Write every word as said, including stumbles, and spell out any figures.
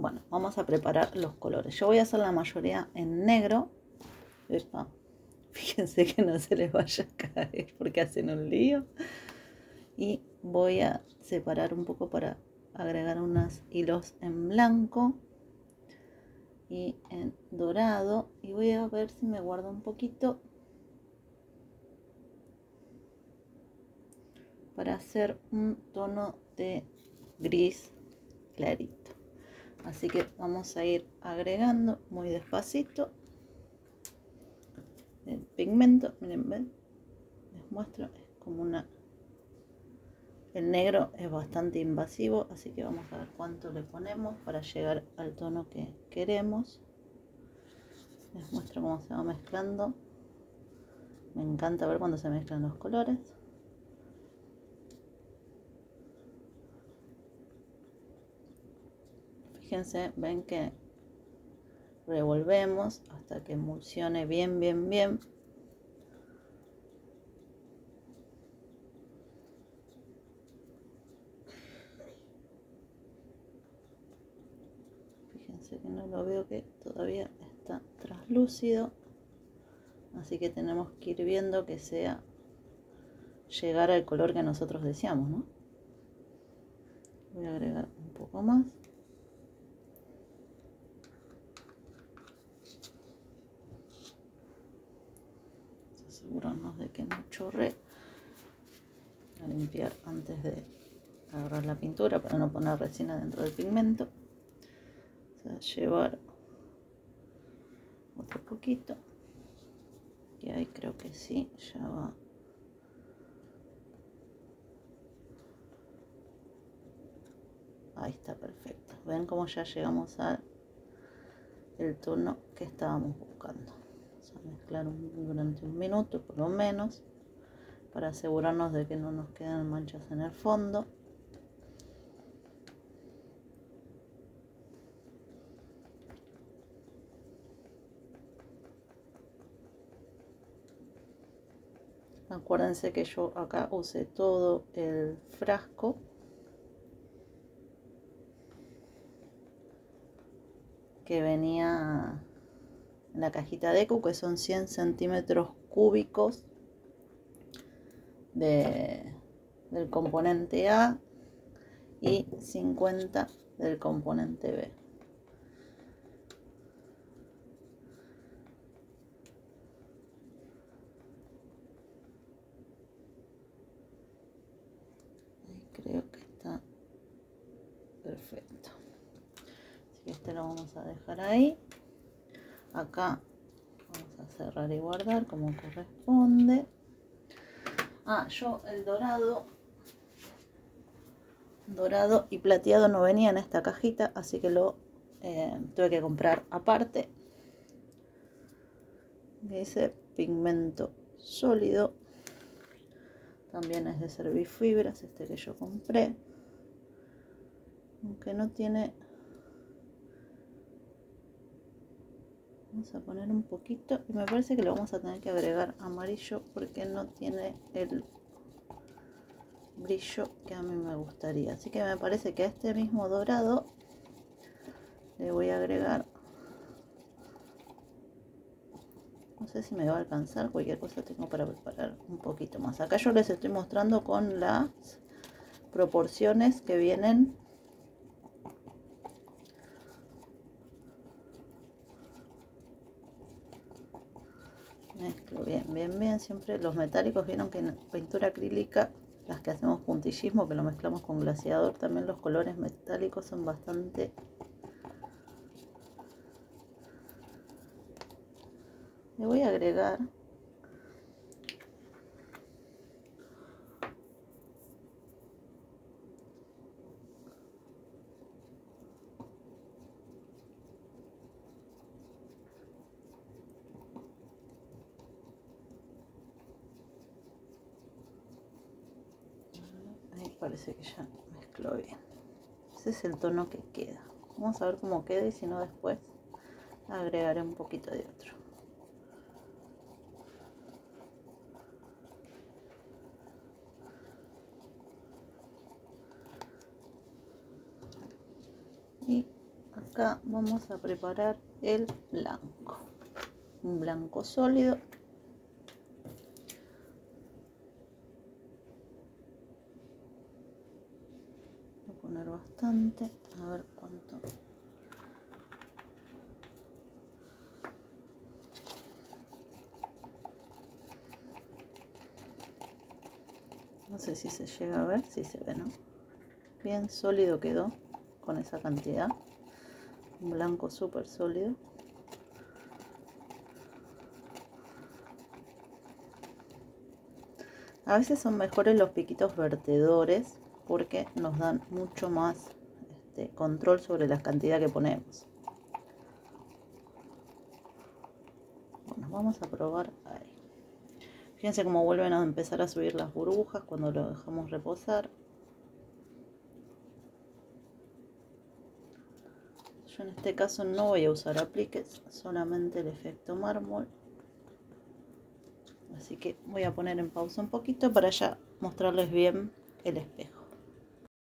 bueno, vamos a preparar los colores. Yo voy a hacer la mayoría en negro. Epa, fíjense que no se les vaya a caer porque hacen un lío. Y voy a separar un poco para agregar unos hilos en blanco y en dorado. Y voy a ver si me guardo un poquito para hacer un tono de gris clarito. Así que vamos a ir agregando muy despacito el pigmento. Miren, ven, les muestro, es como una, el negro es bastante invasivo, así que vamos a ver cuánto le ponemos para llegar al tono que queremos. Les muestro cómo se va mezclando. Me encanta ver cuando se mezclan los colores. Fíjense, ven que revolvemos hasta que emulsione bien, bien, bien. Fíjense que no lo veo, que todavía está translúcido. Así que tenemos que ir viendo que sea llegar al color que nosotros deseamos, ¿no? Voy a agregar un poco más. Asegurarnos de que no chorre. A limpiar antes de agarrar la pintura para no poner resina dentro del pigmento. O sea, llevar otro poquito. Y ahí creo que sí, ya va. Ahí está perfecto. Ven cómo ya llegamos al tono que estábamos buscando. Vamos a mezclar un, durante un minuto por lo menos, para asegurarnos de que no nos queden manchas en el fondo. Acuérdense que yo acá usé todo el frasco. Que venía en la cajita de Eco, que son cien centímetros cúbicos de, del componente A y cincuenta del componente B. Creo que está perfecto. Así que este lo vamos a dejar ahí. Acá vamos a cerrar y guardar como corresponde. Ah, yo el dorado dorado y plateado no venía en esta cajita, así que lo eh, tuve que comprar aparte. Dice pigmento sólido. También es de Servifibras, este que yo compré. Aunque no tiene... Vamos a poner un poquito. Y me parece que le vamos a tener que agregar amarillo porque no tiene el brillo que a mí me gustaría. Así que me parece que a este mismo dorado le voy a agregar... No sé si me va a alcanzar, cualquier cosa tengo para preparar un poquito más. Acá yo les estoy mostrando con las proporciones que vienen. Mezclo bien, bien, bien. Siempre los metálicos, vieron que en pintura acrílica, las que hacemos puntillismo, que lo mezclamos con glaseador, también los colores metálicos son bastante... Le voy a agregar ahí, parece que ya mezcló bien. Ese es el tono que queda. Vamos a ver cómo queda y si no después agregaré un poquito de otro. Y acá vamos a preparar el blanco, un blanco sólido. Voy a poner bastante, a ver cuánto. No sé si se llega a ver, si se ve, ¿no? Bien sólido quedó con esa cantidad. Un blanco súper sólido. A veces son mejores los piquitos vertedores porque nos dan mucho más este, control sobre la cantidad que ponemos. Bueno, vamos a probar ahí. Fíjense cómo vuelven a empezar a subir las burbujas cuando lo dejamos reposar. Yo en este caso no voy a usar apliques, solamente el efecto mármol. Así que voy a poner en pausa un poquito para ya mostrarles bien el espejo.